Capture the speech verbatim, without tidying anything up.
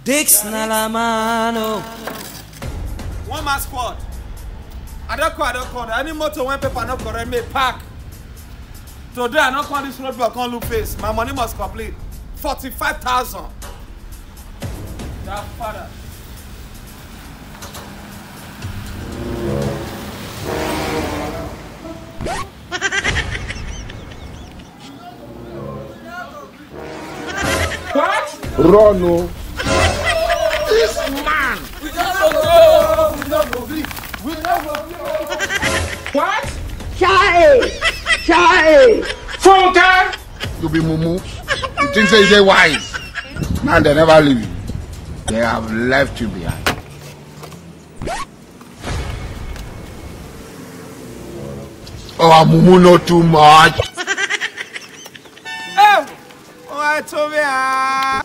Dicks Allamano. One man squad. I don't call, I don't call. Any motor when paper not correct me park. Today I don't call this roadblock on look face. My money must complete. Forty-five thousand. That father. What? Run, no. This man. We don't go. We don't go. We don't go. What? Chai! Chai! Funka? You be mumu. You think say they wise. Now they never leave you. They have left you behind. Oh, mumu not too much. Oh, oh, I told me.